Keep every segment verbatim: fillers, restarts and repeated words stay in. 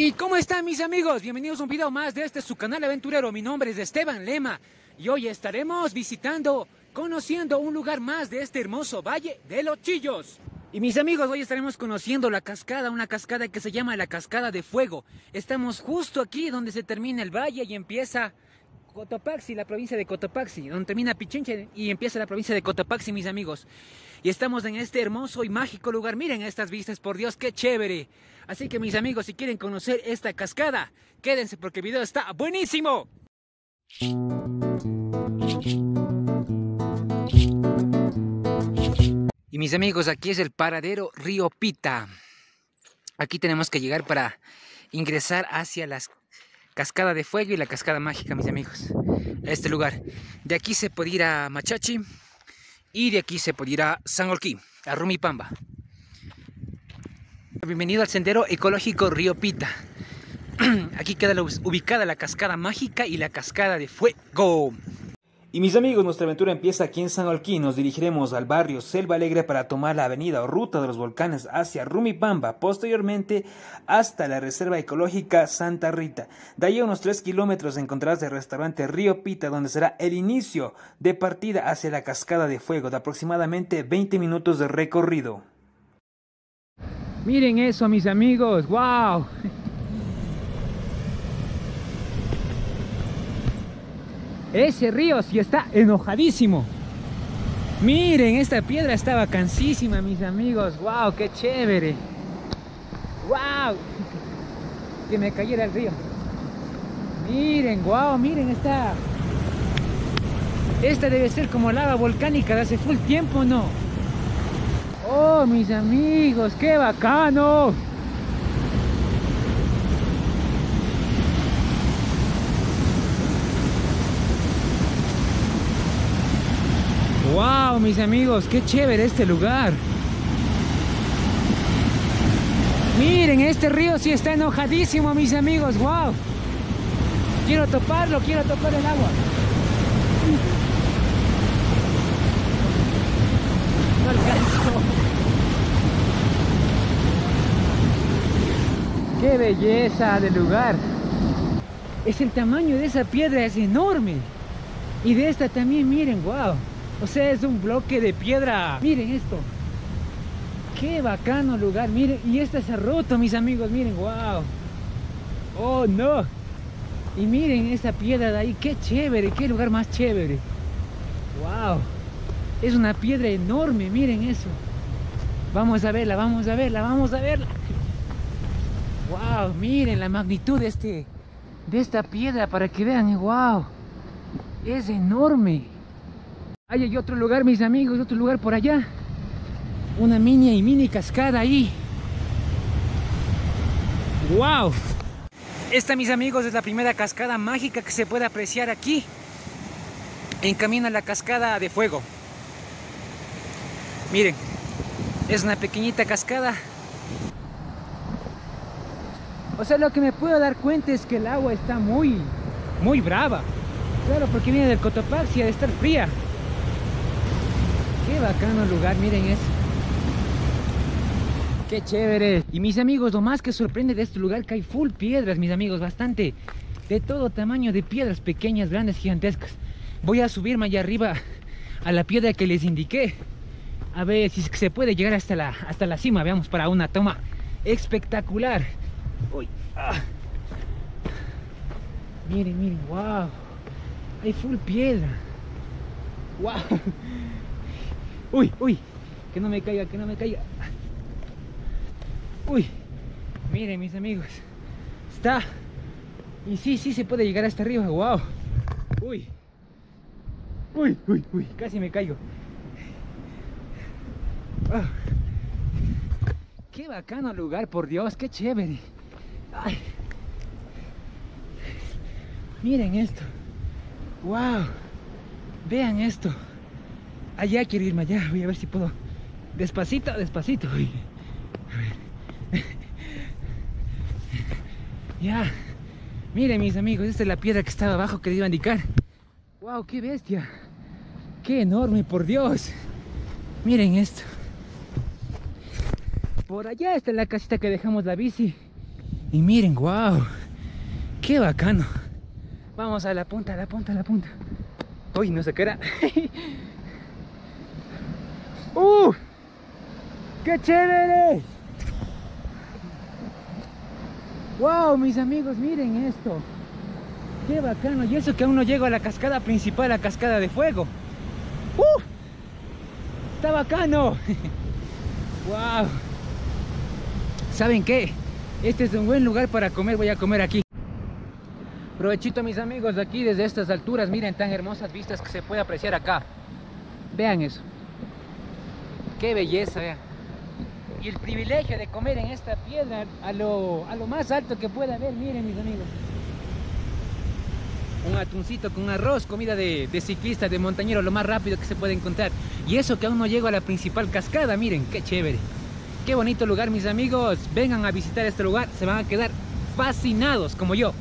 ¿Y cómo están mis amigos? Bienvenidos a un video más de este su canal aventurero. Mi nombre es Esteban Lema y hoy estaremos visitando, conociendo un lugar más de este hermoso Valle de los Chillos. Y mis amigos, hoy estaremos conociendo la cascada, una cascada que se llama la Cascada de Fuego. Estamos justo aquí donde se termina el valle y empieza Cotopaxi, la provincia de Cotopaxi, donde termina Pichinche y empieza la provincia de Cotopaxi, mis amigos. Y estamos en este hermoso y mágico lugar. Miren estas vistas, por Dios, qué chévere. Así que mis amigos, si quieren conocer esta cascada, quédense porque el video está buenísimo. Y mis amigos, aquí es el paradero Río Pita. Aquí tenemos que llegar para ingresar hacia la Cascada de Fuego y la Cascada Mágica, mis amigos. A este lugar. De aquí se puede ir a Machachi y de aquí se puede ir a Sangolquí, a Rumipamba. Bienvenido al sendero ecológico Río Pita. Aquí queda ubicada la Cascada Mágica y la Cascada de Fuego. Y mis amigos, nuestra aventura empieza aquí en Sangolquí. Nos dirigiremos al barrio Selva Alegre para tomar la avenida o ruta de los volcanes hacia Rumipamba, posteriormente hasta la Reserva Ecológica Santa Rita. De ahí a unos tres kilómetros encontrarás el restaurante Río Pita, donde será el inicio de partida hacia la Cascada de Fuego, de aproximadamente veinte minutos de recorrido. Miren eso, mis amigos, wow. Ese río sí está enojadísimo. Miren, esta piedra está vacancísima, mis amigos. Wow, qué chévere. Wow. Que me cayera el río. Miren, wow, miren, esta. Esta debe ser como lava volcánica de hace full tiempo, ¿no? Oh, mis amigos, qué bacano. Wow, mis amigos, qué chévere este lugar. Miren, este río sí está enojadísimo, mis amigos. Wow. Quiero toparlo, quiero topar el agua. No alcanzo. Qué belleza de lugar. Es el tamaño de esa piedra, es enorme. Y de esta también, miren, wow. O sea, es un bloque de piedra. Miren esto. Qué bacano lugar. Miren, y esta se ha roto, mis amigos. Miren, wow. Oh, no. Y miren esa piedra de ahí. Qué chévere, qué lugar más chévere. Wow. Es una piedra enorme, miren eso. Vamos a verla, vamos a verla, vamos a verla. Wow, miren la magnitud de este de esta piedra para que vean. Wow. Es enorme. Ahí hay otro lugar, mis amigos, otro lugar por allá. Una mini y mini cascada ahí. ¡Wow! Esta, mis amigos, es la primera cascada mágica que se puede apreciar aquí, en camino a la Cascada de Fuego. Miren, es una pequeñita cascada. O sea, lo que me puedo dar cuenta es que el agua está muy, muy brava. Claro, porque viene del Cotopaxi, de estar fría. Qué bacano lugar, miren eso. Qué chévere. Y mis amigos, lo más que sorprende de este lugar que hay full piedras, mis amigos, bastante. De todo tamaño de piedras, pequeñas, grandes, gigantescas. Voy a subirme allá arriba a la piedra que les indiqué. A ver si se puede llegar hasta la, hasta la cima, veamos, para una toma espectacular. Uy. Ah. Miren, miren, wow. Hay full piedra. Wow. Uy, uy, que no me caiga, que no me caiga. Uy, miren, mis amigos, está. Y sí, sí se puede llegar hasta arriba. Wow. Uy. Uy, uy, uy, casi me caigo. Wow. Qué bacano lugar, por Dios, qué chévere. Ay. Miren esto. Wow. Vean esto. Allá quiero irme, allá. Voy a ver si puedo. Despacito, despacito. Uy. A ver. Ya. Miren, mis amigos, esta es la piedra que estaba abajo que les iba a indicar. Wow, qué bestia. Qué enorme, por Dios. Miren esto. Por allá está la casita que dejamos la bici. Y miren, wow, qué bacano. Vamos a la punta, a la punta, a la punta. Uy, no sé qué era. ¡Uh! ¡Qué chévere! ¡Wow, mis amigos! Miren esto. ¡Qué bacano! Y eso que aún no llego a la cascada principal, la cascada de fuego. ¡Uh! ¡Está bacano! ¡Wow! ¿Saben qué? Este es un buen lugar para comer. Voy a comer aquí. Provechito, mis amigos, de aquí desde estas alturas. Miren tan hermosas vistas que se puede apreciar acá. Vean eso. ¡Qué belleza! Vean. Y el privilegio de comer en esta piedra a lo, a lo más alto que pueda haber. Miren, mis amigos. Un atuncito con arroz, comida de, de ciclista, de montañero, lo más rápido que se puede encontrar. Y eso que aún no llego a la principal cascada. Miren, qué chévere. Qué bonito lugar, mis amigos. Vengan a visitar este lugar. Se van a quedar fascinados como yo.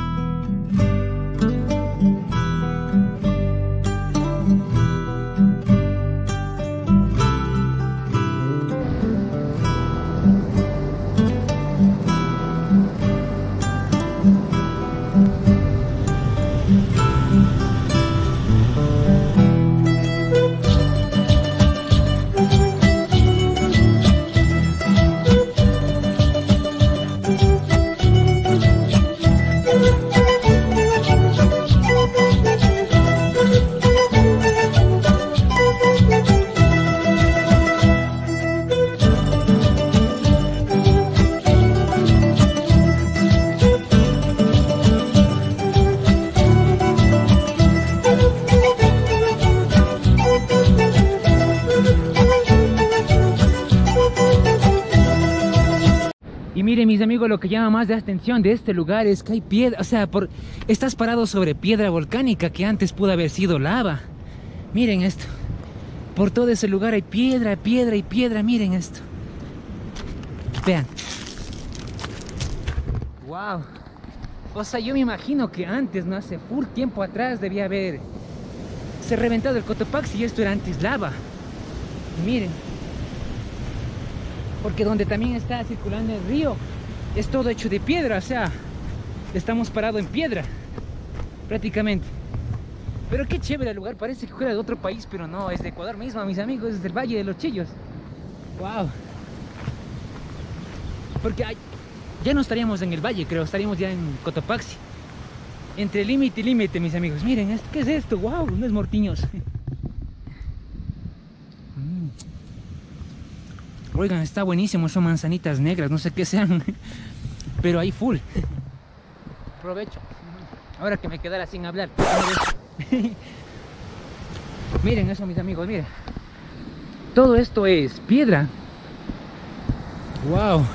Y miren, mis amigos, lo que llama más la atención de este lugar es que hay piedra, o sea, por, estás parado sobre piedra volcánica que antes pudo haber sido lava. Miren esto. Por todo ese lugar hay piedra, piedra y piedra. Miren esto. Vean. Wow. O sea, yo me imagino que antes, no hace full tiempo atrás, debía haber se reventado el Cotopaxi y esto era antes lava. Miren. Porque donde también está circulando el río es todo hecho de piedra, o sea, estamos parados en piedra prácticamente. Pero qué chévere el lugar, parece que fuera de otro país, pero no, es de Ecuador mismo, mis amigos, es del Valle de los Chillos. Wow. Porque hay, ya no estaríamos en el valle, creo, estaríamos ya en Cotopaxi. Entre límite y límite, mis amigos. Miren, ¿qué es esto? Wow, unos mortiños. Oigan, está buenísimo, son manzanitas negras, no sé qué sean, pero hay full. Provecho. Ahora que me quedara sin hablar. Miren eso, mis amigos, miren. Todo esto es piedra. Wow.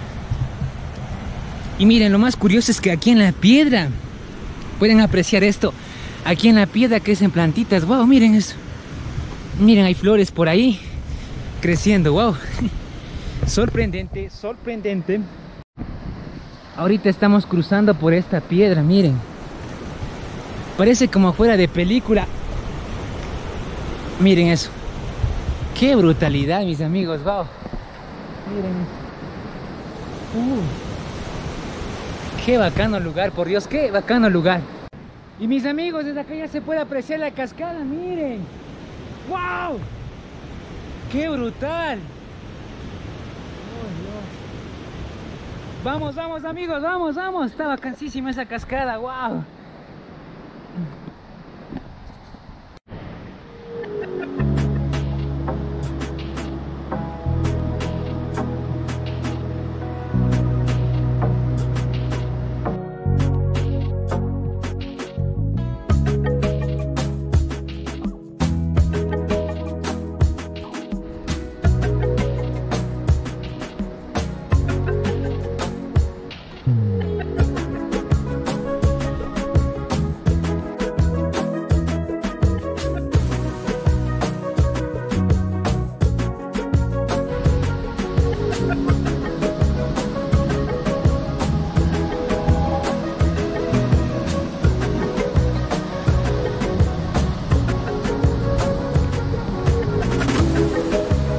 Y miren, lo más curioso es que aquí en la piedra, pueden apreciar esto, aquí en la piedra que es en plantitas. Wow, miren eso. Miren, hay flores por ahí creciendo, wow. Sorprendente, sorprendente. Ahorita estamos cruzando por esta piedra, miren. Parece como fuera de película. Miren eso. Qué brutalidad, mis amigos, wow. Miren. Uh. Qué bacano lugar, por Dios, qué bacano lugar. Y mis amigos, desde acá ya se puede apreciar la cascada, miren. ¡Wow! ¡Qué brutal! Vamos, vamos, amigos, vamos, vamos. Está bacanísima esa cascada, wow.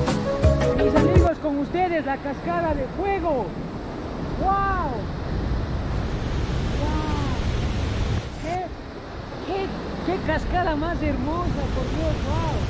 La cascada de fuego. ¡Wow! ¡Qué cascada más hermosa, por Dios! ¡Wow!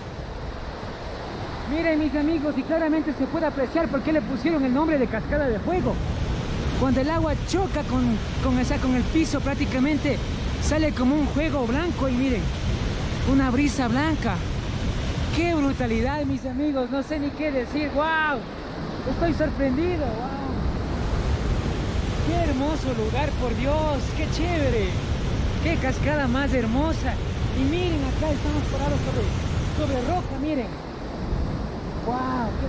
Miren, mis amigos, y claramente se puede apreciar por qué le pusieron el nombre de cascada de fuego. Cuando el agua choca con, con, esa, con el piso, prácticamente sale como un fuego blanco. Y miren, una brisa blanca. ¡Qué brutalidad, mis amigos! No sé ni qué decir. ¡Wow! Estoy sorprendido. ¡Wow! ¡Qué hermoso lugar, por Dios! ¡Qué chévere! ¡Qué cascada más hermosa! Y miren, acá estamos parados sobre, sobre roca, miren. ¡Wow! ¡Qué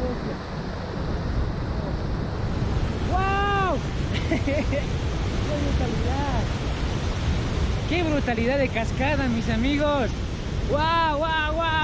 bestia! ¡Wow! ¡Qué brutalidad! ¡Qué brutalidad de cascada, mis amigos! ¡Wow! ¡Wow! ¡Wow!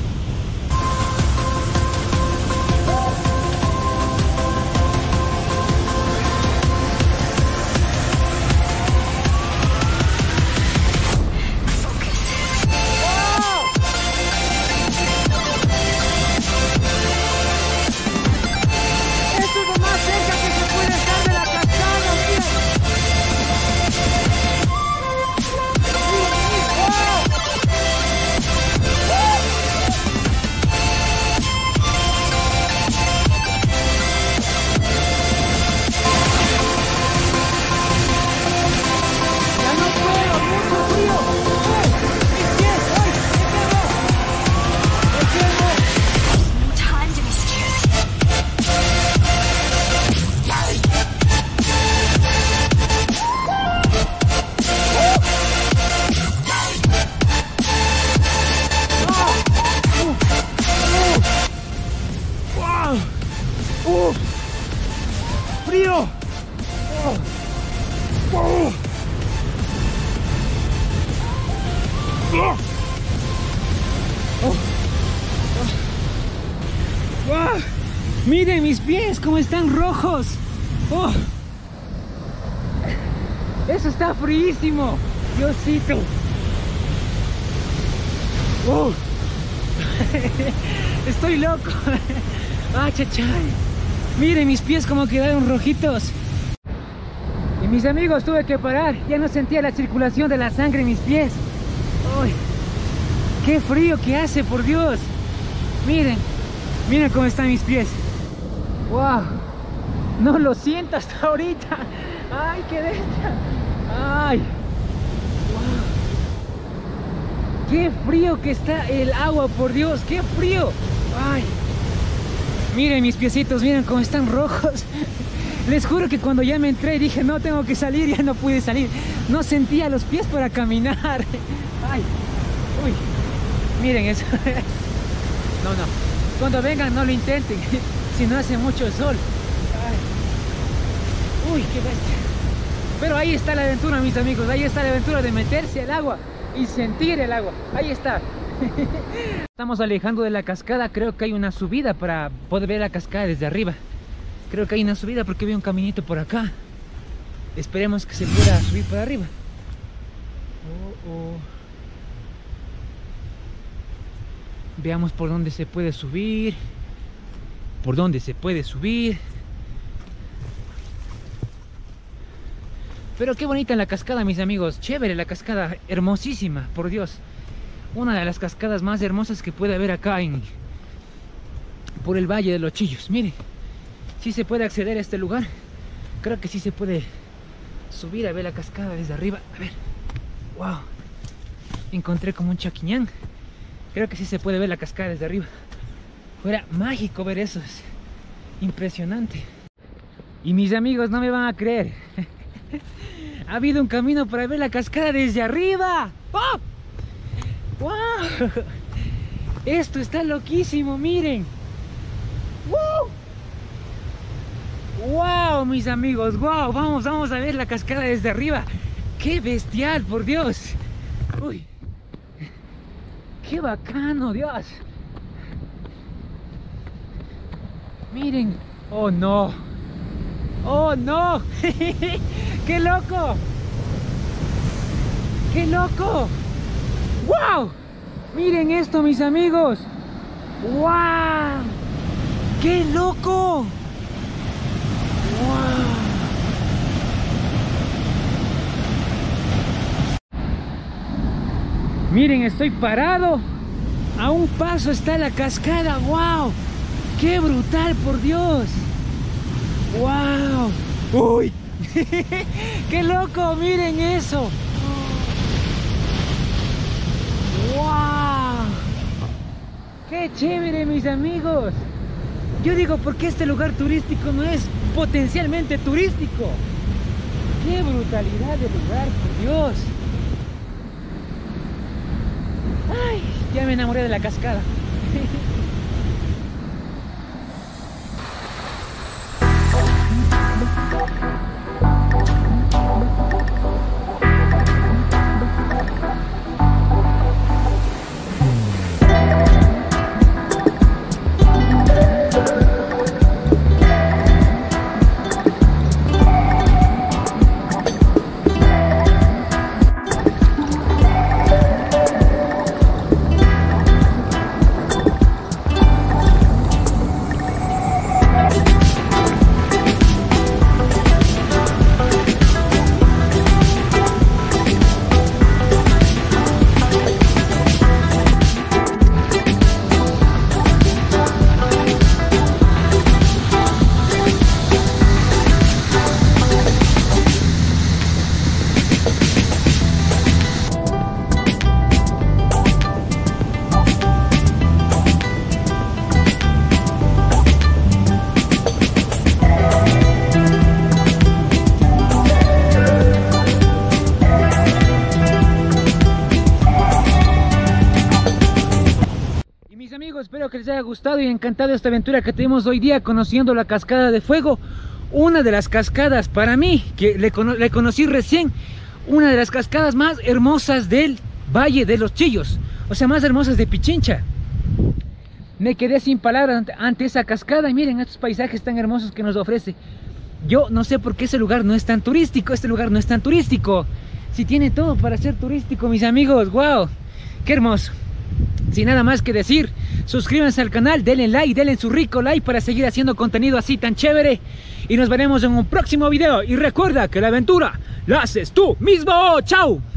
¡Uf! ¡Frío! ¡Oh! ¡Oh! ¡Oh! ¡Oh! ¡Oh! ¡Miren mis pies cómo están rojos! ¡Oh! ¡Eso está fríísimo! ¡Diosito! ¡Oh! ¡Estoy loco! ¡Ah, chachay! Miren mis pies como quedaron rojitos. Y mis amigos, tuve que parar. Ya no sentía la circulación de la sangre en mis pies. ¡Uy! ¡Qué frío que hace, por Dios! Miren, miren cómo están mis pies. ¡Wow! No lo siento hasta ahorita. ¡Ay, qué bestia! ¡Ay! ¡Wow! ¡Qué frío que está el agua, por Dios! ¡Qué frío! ¡Ay! Miren mis piecitos, miren cómo están rojos. Les juro que cuando ya me entré dije no tengo que salir, ya no pude salir. No sentía los pies para caminar. Ay, uy, miren eso. No, no, cuando vengan no lo intenten, si no hace mucho sol. Ay. Uy, qué bestia. Pero ahí está la aventura, mis amigos, ahí está la aventura de meterse al agua y sentir el agua. Ahí está. Estamos alejando de la cascada. Creo que hay una subida para poder ver la cascada desde arriba. Creo que hay una subida porque veo un caminito por acá. Esperemos que se pueda subir para arriba. Oh, oh. Veamos por dónde se puede subir. Por dónde se puede subir. Pero qué bonita la cascada, mis amigos. Chévere la cascada, hermosísima, por Dios. Una de las cascadas más hermosas que puede haber acá en por el Valle de los Chillos. Miren, si se puede acceder a este lugar. Creo que sí se puede subir a ver la cascada desde arriba. A ver, wow, encontré como un chaquiñán. Creo que sí se puede ver la cascada desde arriba. Fuera mágico ver eso, es impresionante. Y mis amigos no me van a creer. Ha habido un camino para ver la cascada desde arriba. ¡Oh! ¡Wow! Esto está loquísimo, miren. ¡Wow! ¡Wow, mis amigos! ¡Wow! Vamos, vamos a ver la cascada desde arriba. ¡Qué bestial, por Dios! ¡Uy! ¡Qué bacano, Dios! Miren. ¡Oh, no! ¡Oh, no! ¡Qué loco! ¡Qué loco! ¡Wow! Miren esto, mis amigos. ¡Wow! ¡Qué loco! ¡Wow! Miren, estoy parado. A un paso está la cascada. ¡Wow! ¡Qué brutal, por Dios! ¡Wow! ¡Uy! ¡Qué loco! ¡Miren eso! ¡Wow! ¡Qué chévere, mis amigos! Yo digo, ¿por qué este lugar turístico no es potencialmente turístico? ¡Qué brutalidad de lugar, por Dios! ¡Ay! Ya me enamoré de la cascada. Espero que les haya gustado y encantado esta aventura que tuvimos hoy día conociendo la cascada de fuego. Una de las cascadas, para mí, que le, cono le conocí recién, una de las cascadas más hermosas del Valle de los Chillos. O sea, más hermosas de Pichincha. Me quedé sin palabras ante, ante esa cascada. Y miren estos paisajes tan hermosos que nos ofrece. Yo no sé por qué ese lugar no es tan turístico. Este lugar no es tan turístico. Si tiene todo para ser turístico, mis amigos. ¡Wow! ¡Qué hermoso! Sin nada más que decir, suscríbanse al canal, denle like, denle su rico like para seguir haciendo contenido así tan chévere. Y nos veremos en un próximo video. Y recuerda que la aventura la haces tú mismo. ¡Chao!